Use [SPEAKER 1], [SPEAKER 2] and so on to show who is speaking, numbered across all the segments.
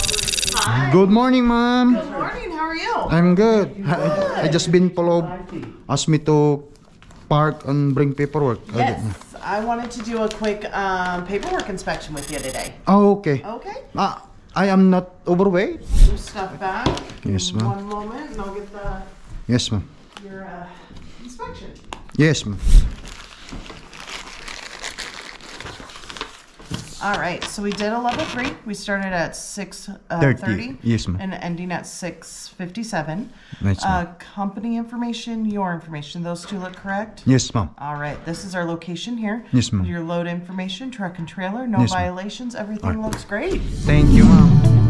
[SPEAKER 1] Hi.
[SPEAKER 2] Good morning, ma'am.
[SPEAKER 1] Good morning. How are you?
[SPEAKER 2] I'm good. I just been followed. Asked me to park and bring paperwork.
[SPEAKER 1] Yes. I wanted to do a quick paperwork inspection with you today.
[SPEAKER 2] Oh, okay.
[SPEAKER 1] Okay.
[SPEAKER 2] I am not overweight.
[SPEAKER 1] Some stuff back.
[SPEAKER 2] Yes, ma'am.
[SPEAKER 1] One moment, and I'll get
[SPEAKER 2] Yes, ma'am.
[SPEAKER 1] your inspection.
[SPEAKER 2] Yes, ma'am.
[SPEAKER 1] All right. So we did a level 3. We started at 6:30.
[SPEAKER 2] Yes, ma'am.
[SPEAKER 1] And ending at 6:57.
[SPEAKER 2] Yes, ma'am.
[SPEAKER 1] Company information, your information. Those two look correct.
[SPEAKER 2] Yes, ma'am.
[SPEAKER 1] All right, this is our location here.
[SPEAKER 2] Yes, ma'am.
[SPEAKER 1] Your load information, truck and trailer, no
[SPEAKER 2] Yes, ma'am.
[SPEAKER 1] violations, everything looks great.
[SPEAKER 2] Thank you, ma'am.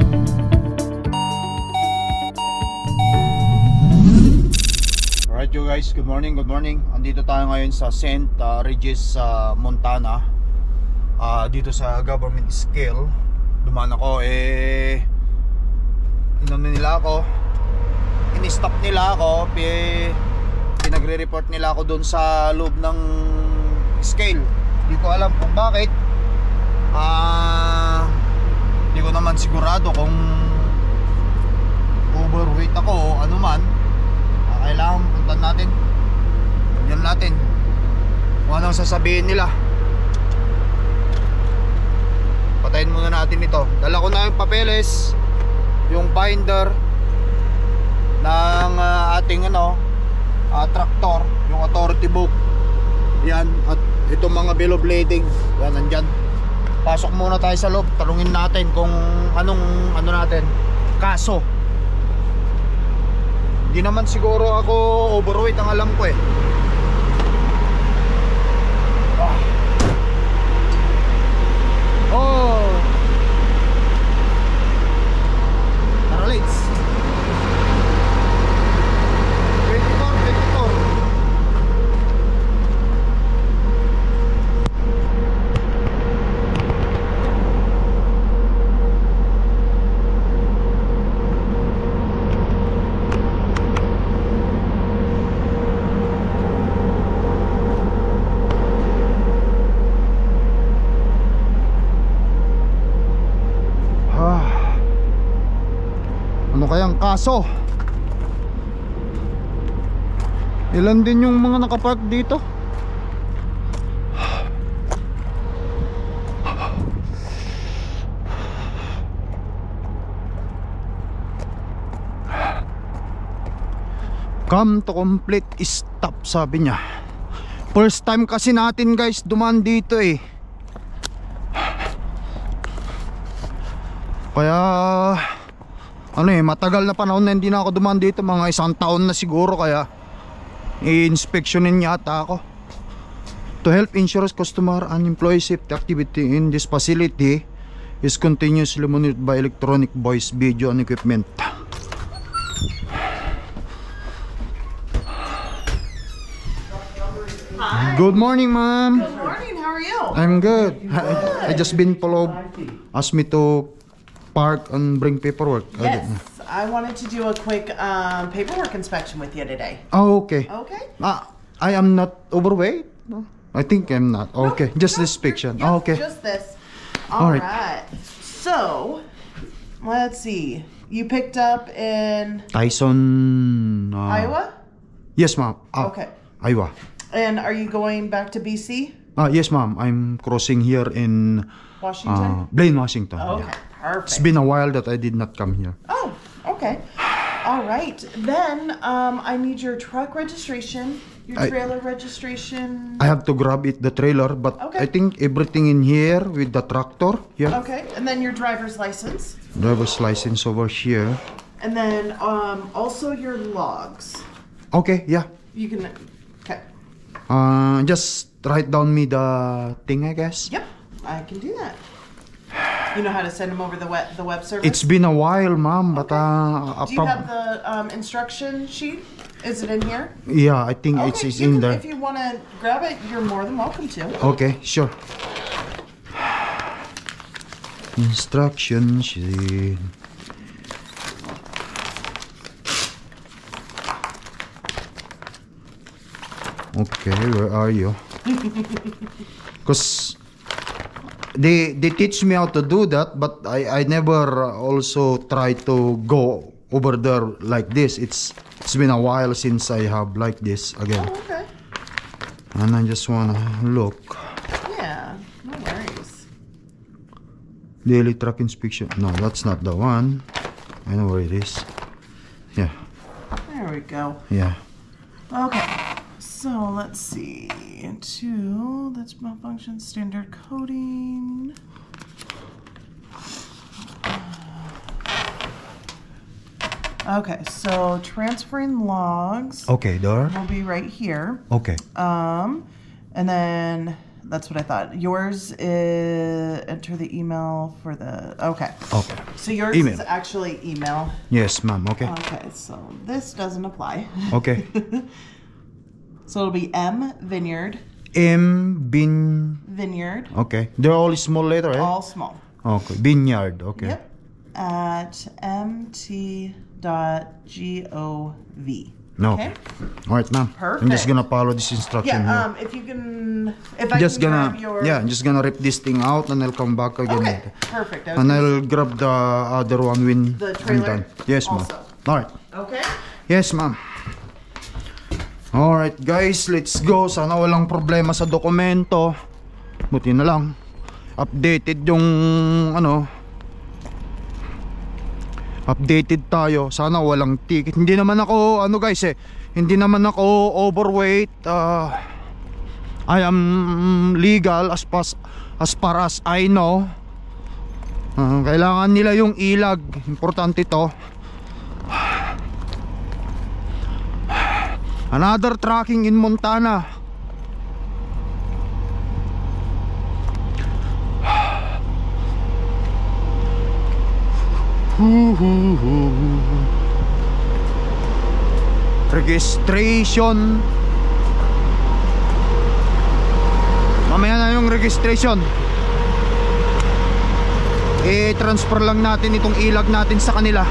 [SPEAKER 2] Alright, you guys. Good morning. Good morning. Andito tayo ngayon sa St. Regis, Montana. Dito sa government scale. Dumaan ako, inano nila ako, in-stop nila ako, pinagre-report nila ako doon sa loob ng scale. Hindi ko alam kung bakit. Hindi ko naman sigurado kung overweight ako o ano man. Kailangan puntan natin, yan natin kung anong sasabihin nila. Patayin muna natin ito. Dala ko na yung papeles, yung binder ng ating tractor, yung authority book. Yan, at itong mga bill of lading. Yan, nandyan. Pasok muna tayo sa loob. Talungin natin kung anong natin kaso. Hindi naman siguro ako overweight, ang alam ko Oh. Tara, let's. 24. Ano kayang kaso? Ilan din yung mga nakapark dito? Come to complete stop, sabi niya. First time kasi natin, guys, dumaan dito Kaya matagal na panahon na hindi na ako dumaan dito, mga 1 taon na siguro, kaya i-inspectionin yata ako. To help ensure customer and employee safety activity in this facility is continuously monitored by electronic voice, video and equipment.
[SPEAKER 1] Hi.
[SPEAKER 2] Good morning, ma'am.
[SPEAKER 1] Good morning. How are you?
[SPEAKER 2] I'm good. I just been followed. Asked me to park and bring paperwork.
[SPEAKER 1] Yes. I wanted to do a quick paperwork inspection with you today.
[SPEAKER 2] Oh, okay.
[SPEAKER 1] Okay.
[SPEAKER 2] I am not overweight. No? I think I'm not. Okay, just this picture.
[SPEAKER 1] Yep,
[SPEAKER 2] Okay.
[SPEAKER 1] Just this.
[SPEAKER 2] All
[SPEAKER 1] All
[SPEAKER 2] right.
[SPEAKER 1] right. So, let's see. You picked up in
[SPEAKER 2] Tyson.
[SPEAKER 1] Iowa?
[SPEAKER 2] Yes, ma'am.
[SPEAKER 1] Okay.
[SPEAKER 2] Iowa.
[SPEAKER 1] And are you going back to BC?
[SPEAKER 2] Yes, ma'am. I'm crossing here in
[SPEAKER 1] Washington?
[SPEAKER 2] Blaine, Washington.
[SPEAKER 1] Okay,
[SPEAKER 2] Yeah.
[SPEAKER 1] perfect.
[SPEAKER 2] It's been a while that I did not come here.
[SPEAKER 1] Oh, okay. All right. Then I need your truck registration, your trailer registration.
[SPEAKER 2] I have to grab the trailer, but
[SPEAKER 1] Okay.
[SPEAKER 2] I think everything in here with the tractor. Yeah.
[SPEAKER 1] Okay. And then your driver's license.
[SPEAKER 2] Driver's license over here.
[SPEAKER 1] And then also your logs.
[SPEAKER 2] Okay, yeah.
[SPEAKER 1] You can. Okay.
[SPEAKER 2] Just write down me the thing, I guess.
[SPEAKER 1] Yep. I can do that. You know how to send them over the web service?
[SPEAKER 2] It's been a while, ma'am, but
[SPEAKER 1] Do you have the instruction sheet? Is it in here?
[SPEAKER 2] yeah, I think
[SPEAKER 1] Okay,
[SPEAKER 2] it's
[SPEAKER 1] you
[SPEAKER 2] in
[SPEAKER 1] can,
[SPEAKER 2] there.
[SPEAKER 1] if you want to grab it, you're more than welcome to.
[SPEAKER 2] Okay, sure. Instruction sheet. Okay, where are you? Because they teach me how to do that, but I never also try to go over there like this. It's been a while since I have like this again.
[SPEAKER 1] Oh, okay.
[SPEAKER 2] And I just wanna look.
[SPEAKER 1] Yeah, no worries.
[SPEAKER 2] Daily truck inspection. No, that's not the one. I know where it is. Yeah.
[SPEAKER 1] There we go.
[SPEAKER 2] Yeah.
[SPEAKER 1] Okay, so let's see. 2, that's malfunction standard coding. Okay, so transferring logs
[SPEAKER 2] Okay, there.
[SPEAKER 1] will be right here.
[SPEAKER 2] Okay.
[SPEAKER 1] And then that's what I thought. Yours is enter the email for the okay.
[SPEAKER 2] Okay.
[SPEAKER 1] So yours
[SPEAKER 2] Email.
[SPEAKER 1] is actually email.
[SPEAKER 2] Yes, ma'am. Okay.
[SPEAKER 1] Okay, so this doesn't apply.
[SPEAKER 2] Okay.
[SPEAKER 1] So it'll be M Vineyard. Vineyard.
[SPEAKER 2] Okay. They're all small letter, eh?
[SPEAKER 1] All small.
[SPEAKER 2] Okay. Vineyard. Okay.
[SPEAKER 1] Yep. At mt.gov.
[SPEAKER 2] No.
[SPEAKER 1] Okay.
[SPEAKER 2] All right, ma'am. I'm just
[SPEAKER 1] Perfect.
[SPEAKER 2] gonna follow this instruction here.
[SPEAKER 1] Yeah. If you can, if I
[SPEAKER 2] Just
[SPEAKER 1] can
[SPEAKER 2] gonna
[SPEAKER 1] grab your.
[SPEAKER 2] I'm just gonna rip this thing out and I'll come back again
[SPEAKER 1] Okay.
[SPEAKER 2] later.
[SPEAKER 1] Perfect.
[SPEAKER 2] And I'll grab the other one when
[SPEAKER 1] The
[SPEAKER 2] I'm
[SPEAKER 1] trailer
[SPEAKER 2] done. Yes, ma'am.
[SPEAKER 1] also.
[SPEAKER 2] All right.
[SPEAKER 1] Okay.
[SPEAKER 2] Yes, ma'am. All right, guys, let's go. Sana walang problema sa dokumento. Buti na lang. Updated yung updated tayo. Sana walang ticket. Hindi naman ako guys hindi naman ako overweight. I am legal as far as I know. Kailangan nila yung ilag. Importante to. Another tracking in Montana. Registration. Mamaya na yung registration. I-transfer lang natin itong ilag natin sa kanila.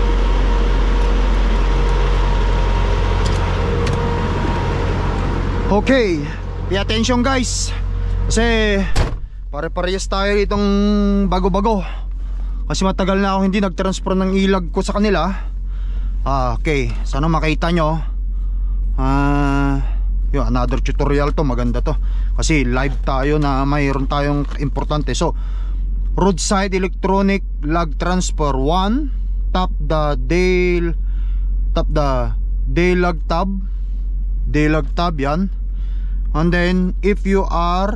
[SPEAKER 2] Okay, pay attention guys. Kasi pare-parehas tayo itong bago-bago. Kasi matagal na ako hindi nag-transfer ng ilag ko sa kanila. Okay, sana makita nyo. Yung another tutorial to, maganda to. Kasi live tayo na mayroon tayong importante. So, roadside electronic log transfer 1. Tap the log tab. Log tab yan. And then if you are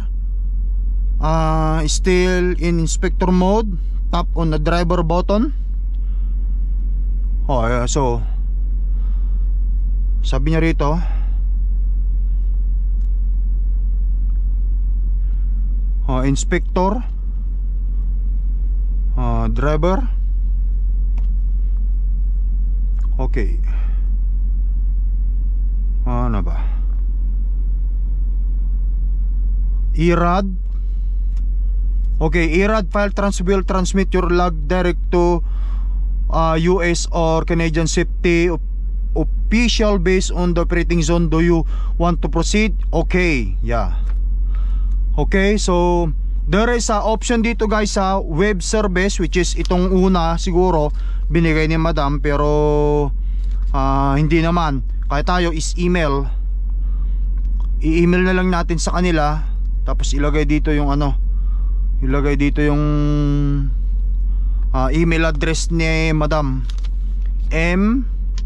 [SPEAKER 2] still in inspector mode, tap on the driver button. So sabi niya rito, inspector, driver. Okay. Ano ba? IRAD. Okay, IRAD file will transmit your log direct to US or Canadian safety official based on the operating zone. Do you want to proceed? Okay, yeah. Okay, so there is a option dito guys sa web service, which is itong una siguro binigay ni madam, pero hindi naman. Kaya tayo is email. I-email na lang natin sa kanila. Tapos ilagay dito yung ilagay dito yung email address ni madam. M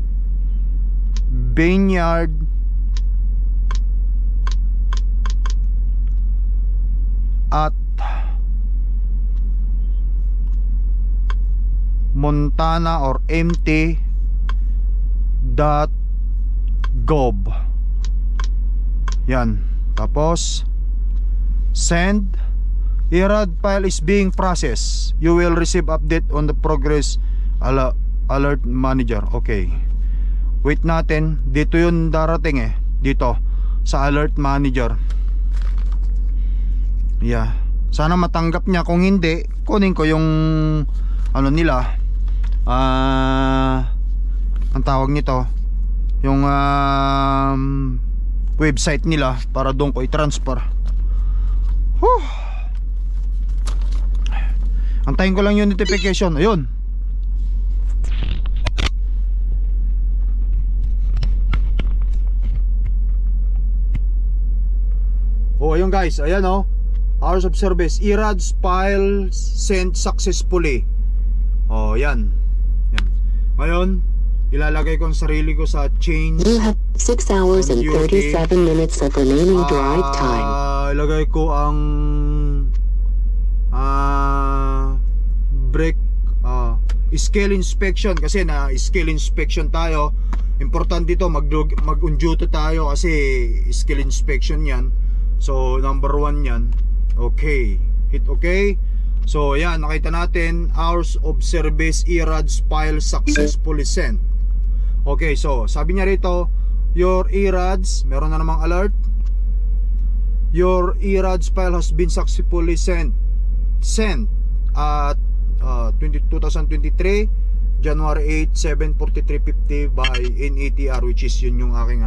[SPEAKER 2] Vineyard at Montana or mt.gov. Yan. Tapos send. IRAD file is being processed. You will receive update on the progress. Alert manager. Okay. Wait natin. Dito yun darating dito sa alert manager. Yeah. Sana matanggap niya. Kung hindi, kunin ko yung nila. Ang tawag nito, yung website nila, para doon ko i-transfer. Antayin ko lang yung notification. Ayun. Oh, ayun guys, ayan oh. Hours of service, ERADS file sent successfully. Oh, yan. Yan. Ngayon, ilalagay ko ang sarili ko sa change.
[SPEAKER 3] You have 6 hours and 37 minutes of remaining drive time.
[SPEAKER 2] Ilagay ko ang brake scale inspection kasi na scale inspection tayo. Importante dito mag-unduty tayo kasi scale inspection yan. So number 1 yan. Okay, hit okay. So yan, nakita natin hours of service, ERADS file successfully sent. Okay, so sabi niya rito, your ERADS, meron na namang alert. Your ERADS file has been successfully sent at 2023 January 8, 7:43:50 by NATR, which is yun yung aking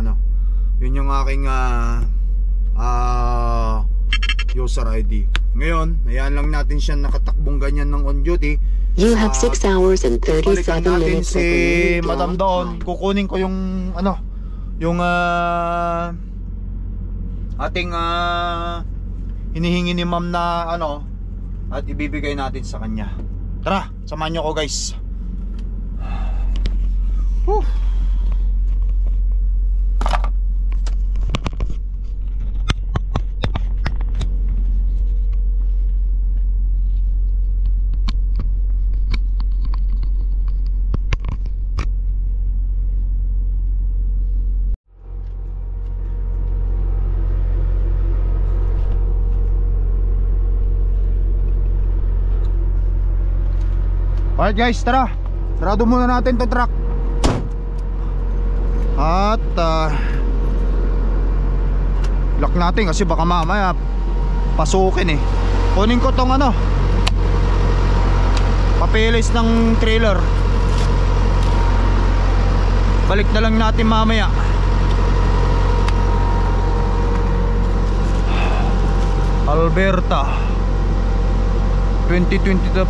[SPEAKER 2] user ID. Ngayon, ayan lang natin siya nakatakbong ganyan ng on duty.
[SPEAKER 3] You have 6 hours and 37
[SPEAKER 2] balikan natin
[SPEAKER 3] minutes
[SPEAKER 2] si
[SPEAKER 3] of remaining
[SPEAKER 2] Madam
[SPEAKER 3] drive
[SPEAKER 2] doon.
[SPEAKER 3] time.
[SPEAKER 2] Kukunin ko yung ating hinihingi ni ma'am na at ibibigay natin sa kanya. Tara, samahan niyo ako guys. Whew. Alright guys, tara. Sarado muna natin to truck. At lock natin kasi baka mamaya pasukin eh. Kunin ko tong papeles ng trailer. Balik na lang natin mamaya. Alberta 2020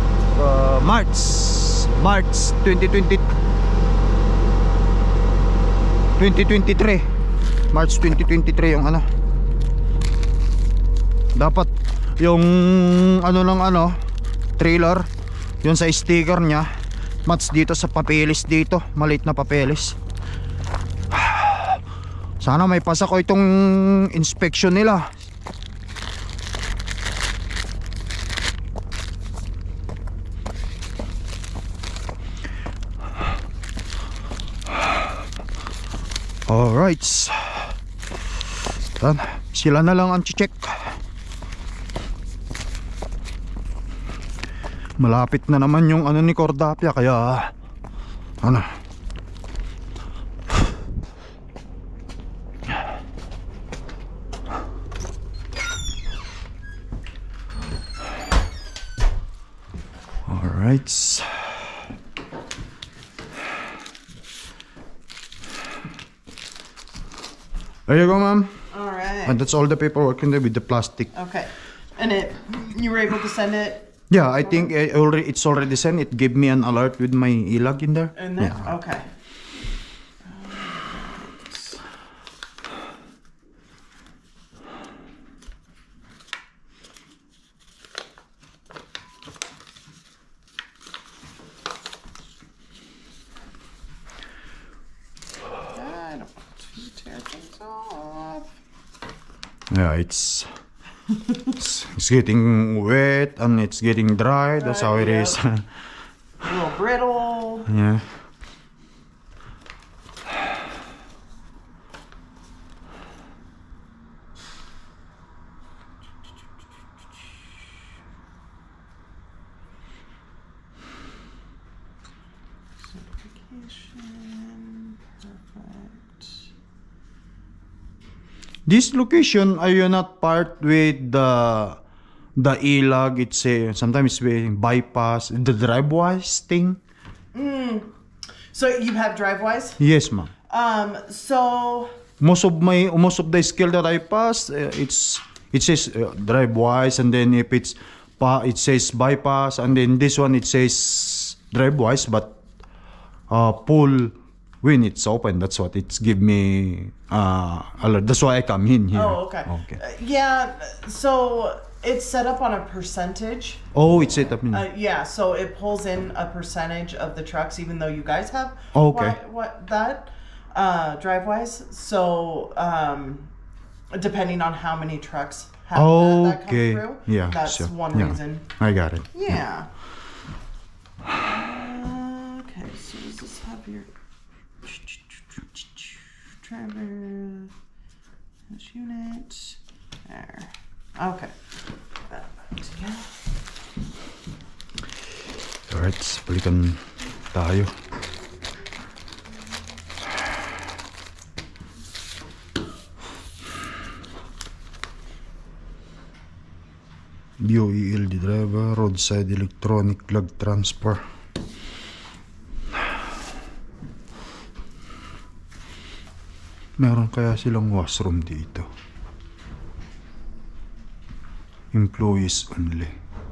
[SPEAKER 2] March 2023 March 2023 yung dapat yung trailer yun sa sticker nya match dito sa papeles dito, maliit na papeles. Sana may pasa ko itong inspection nila. Alright, sila na lang ang check. Malapit na naman yung ni Cordapia, kaya alright. There you go, ma'am.
[SPEAKER 1] All right.
[SPEAKER 2] And that's all the paperwork in there with the plastic.
[SPEAKER 1] Okay. And you were able to send it?
[SPEAKER 2] Yeah, I think it's already sent. It gave me an alert with my ilag in there.
[SPEAKER 1] In there?
[SPEAKER 2] Yeah.
[SPEAKER 1] Okay.
[SPEAKER 2] Yeah, it's getting wet and it's getting dry. That's how it is.
[SPEAKER 1] A little brittle.
[SPEAKER 2] Yeah. This location, are you not part with the ilag? It's sometimes bypass the driveways thing.
[SPEAKER 1] So you have driveways?
[SPEAKER 2] Yes, ma'am.
[SPEAKER 1] So
[SPEAKER 2] Most of the skill that I pass, it says driveways, and then if it's
[SPEAKER 4] it says bypass, and then this one it says DriveWise, but pull when it's open. That's what it's give me alert. That's why I come in here.
[SPEAKER 1] Oh, okay. Yeah, so it's set up on a percentage.
[SPEAKER 4] Oh, it's set up in.
[SPEAKER 1] Yeah, so it pulls in a percentage of the trucks, even though you guys have DriveWise. So depending on how many trucks have that come through, that's one reason.
[SPEAKER 4] I got it.
[SPEAKER 1] Yeah. Okay, so does this have your driver unit? There. Okay.
[SPEAKER 4] Alright, balikan tayo. BOELD driver, roadside electronic log transfer. Meron kaya silang washroom dito? Employees only.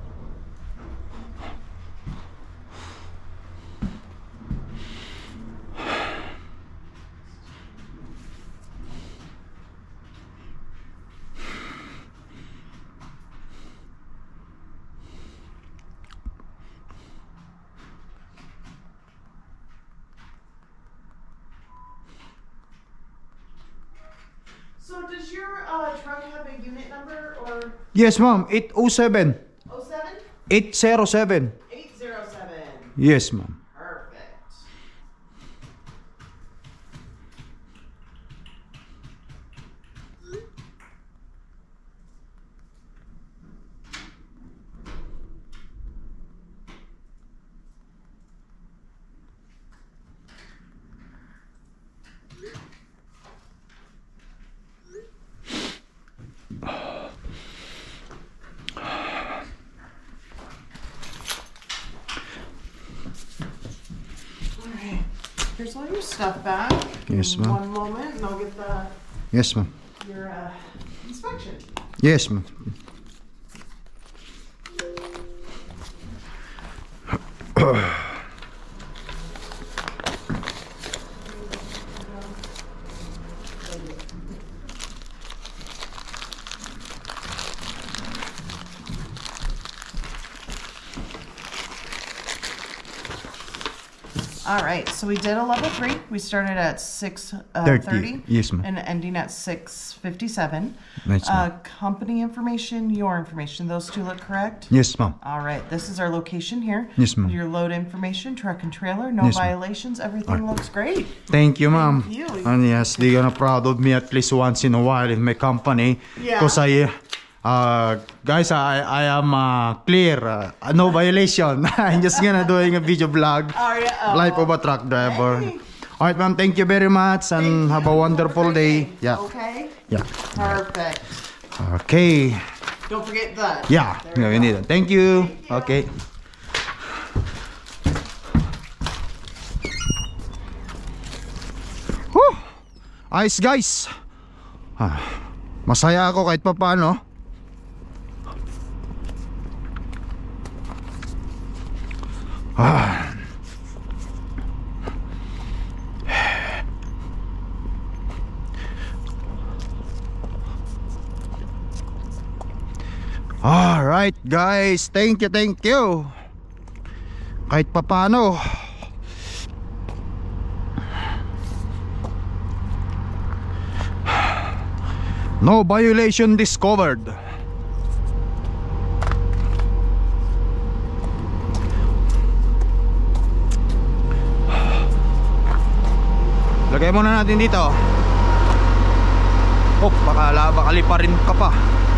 [SPEAKER 1] So does your truck have a unit number or?
[SPEAKER 4] Yes, ma'am. 807.
[SPEAKER 1] 07?
[SPEAKER 4] 807.
[SPEAKER 1] 807.
[SPEAKER 4] Yes, ma'am.
[SPEAKER 1] Perfect. Here's all your stuff back.
[SPEAKER 4] Yes, ma'am.
[SPEAKER 1] One moment, and I'll get
[SPEAKER 4] Yes, ma'am.
[SPEAKER 1] your inspection.
[SPEAKER 4] Yes, ma'am.
[SPEAKER 1] All right, so we did a level 3. We started at 6:30.
[SPEAKER 4] Yes, ma'am.
[SPEAKER 1] And ending at 6:57.
[SPEAKER 4] Nice, ma'am.
[SPEAKER 1] Company information, your information. Those two look correct?
[SPEAKER 4] Yes, ma'am.
[SPEAKER 1] All right, this is our location here.
[SPEAKER 4] Yes, ma'am.
[SPEAKER 1] Your load information, truck and trailer, no
[SPEAKER 4] Yes, ma'am.
[SPEAKER 1] violations. Everything looks great.
[SPEAKER 4] Thank you, ma'am.
[SPEAKER 1] Thank you.
[SPEAKER 4] And yes, they're gonna proud of me at least once in a while in my company.
[SPEAKER 1] Yeah.
[SPEAKER 4] Because guys, I am clear. No violation. I'm just gonna doing a video vlog. Life of a truck driver.
[SPEAKER 1] Hey.
[SPEAKER 4] Alright, ma'am. Thank you very much and have a wonderful day. Yeah.
[SPEAKER 1] Okay?
[SPEAKER 4] Yeah.
[SPEAKER 1] Perfect.
[SPEAKER 4] Okay.
[SPEAKER 1] Don't forget that.
[SPEAKER 4] Yeah.
[SPEAKER 1] There
[SPEAKER 4] We need it. Thank you. Okay. Whew. Ayos, guys. Masaya ako kahit pa paano. Alright guys, thank you. Kahit pa paano. No violation discovered. Lagay muna natin dito. Oh, baka lipa rin ka pa.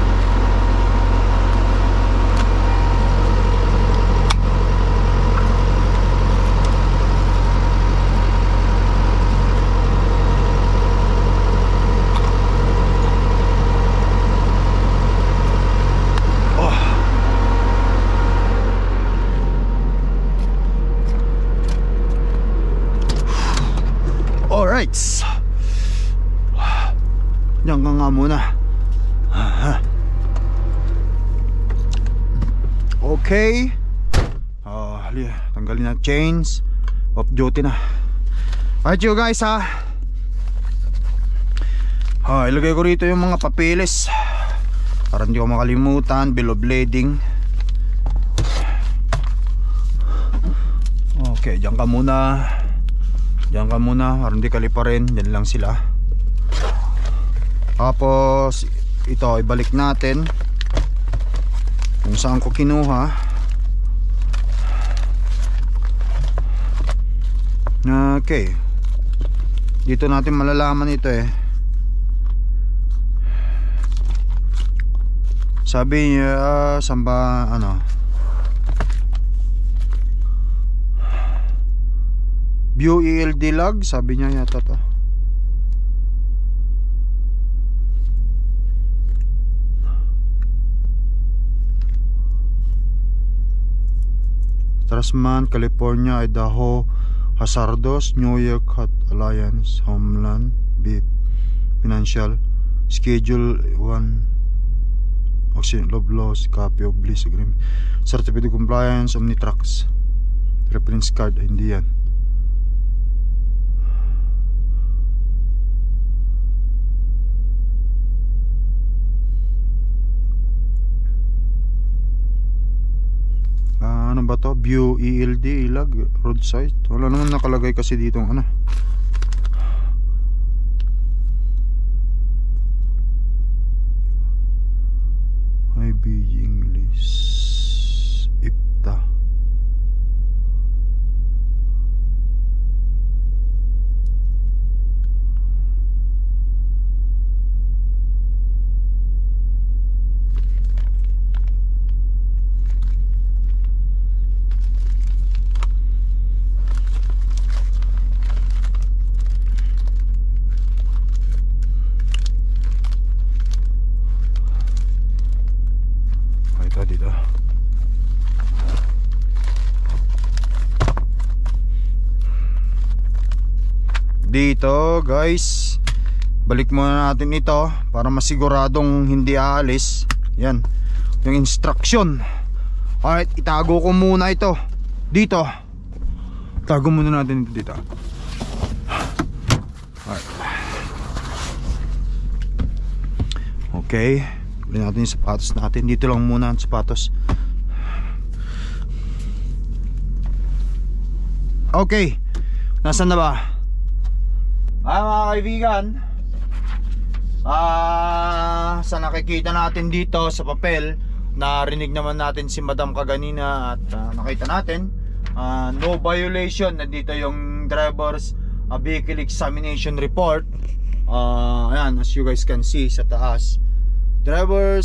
[SPEAKER 4] Alright. Diyan ka nga muna. Okay. Tanggalin na chains. Off duty na. Alright you guys ha. Ilagay ko rito yung mga papeles para hindi ko makalimutan. Bill of lading. Okay, dyan ka muna. Diyan ka muna, para hindi kaliparin. Diyan lang sila. Tapos ito, ibalik natin kung saan ko kinuha. Okay. Dito natin malalaman ito eh. Sabi niya, saan ba, view ELD log, sabi niya yata to. Strassman, California, Idaho, Hazardos, New York, Hot Alliance, Homeland, Beep, Financial, Schedule 1, Accident of Loss, Copy of Lease Agreement, Certificate of Compliance, Omnitrax, Reference Card, hindi yan. Ano ba to? View ELD ilag roadside. Wala naman nakalagay kasi dito IB English IPTA. Dito. Dito guys, balik muna natin ito para masiguradong hindi aalis. Yan yung instruction. Alright, itago ko muna ito dito. Tago muna natin ito dito. Alright. Okay, bilhin natin yung sapatos natin. Dito lang muna ang sapatos. Okay, nasaan na ba? Mga kaibigan, sa nakikita natin dito sa papel, narinig naman natin si Madam kaganina at nakita natin no violation. Nandito yung driver's vehicle examination report. Ayan, as you guys can see sa taas, driver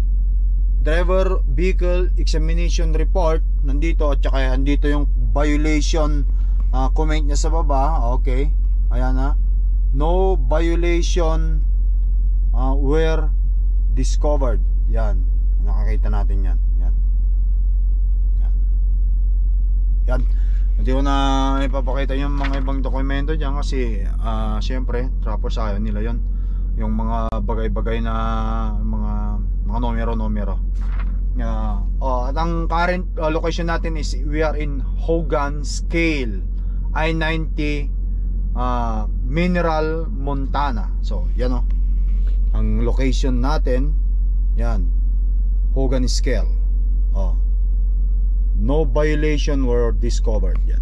[SPEAKER 4] vehicle examination report nandito, at saka nandito yung violation comment niya sa baba. Okay, ayan na, no violation were discovered. Yan, nakakita natin yan. Yan, hindi ko na ipapakita yung mga ibang dokumento dyan kasi syempre trappers ayaw nila yon, yung mga bagay-bagay na mga numero. At ang current location natin is we are in Hogan Scale I-90 Mineral, Montana. So yan o, ang location natin. Yan, Hogan Scale. No violation were discovered. Yan.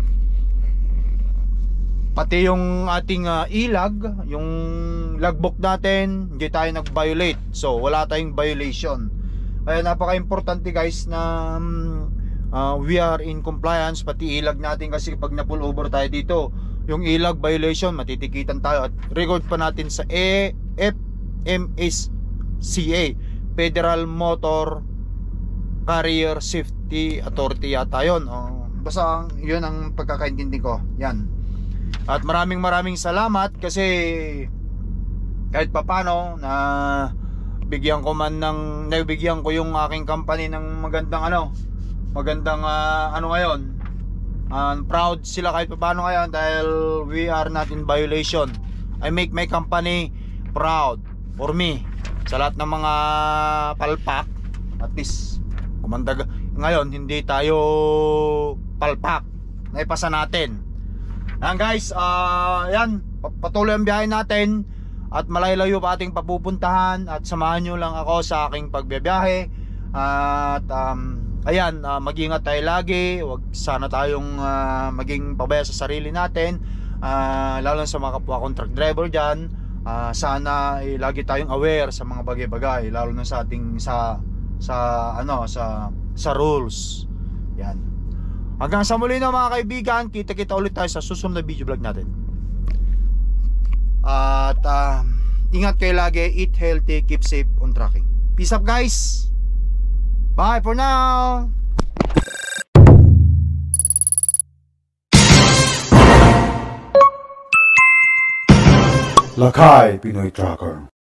[SPEAKER 4] Pati yung ating ilag, yung logbook natin, hindi tayo nag-violate. So wala tayong violation. Kaya napaka-importante guys na we are in compliance. Pati ilag natin, kasi pag na-pull over tayo dito, yung ilag violation, matitikitan tayo. At record pa natin sa FMSCA, Federal Motor Carrier Safety Authority yata yun. Basta yun ang pagkakaintindi ko. Yan. At maraming salamat kasi kahit papano na nabigyan ko yung aking company ng magandang ngayon. Proud sila kahit paano ngayon dahil we are not in violation. I make my company proud for me. Sa lahat ng mga palpak, at least
[SPEAKER 2] ngayon hindi tayo palpak. Naipasa natin. Ayan guys, yan, patuloy ang biyahe natin at malayo-layo pa ating papupuntahan at samahan nyo lang ako sa aking pagbibiyahe. At ayan, mag-ingat tayo lagi. Huwag sana tayong maging pabaya sa sarili natin, lalo sa mga kapwa kong truck driver dyan. Sana lagi tayong aware sa mga bagay-bagay, lalo na sa ating sa rules. Yan. Hanggang sa muli na mga kaibigan, kita-kita ulit tayo sa susunod na video vlog natin. At ingat kayo lagi, eat healthy, keep safe on trucking. Peace up guys. Bye for now.
[SPEAKER 4] Lakay Pinoy Trucker.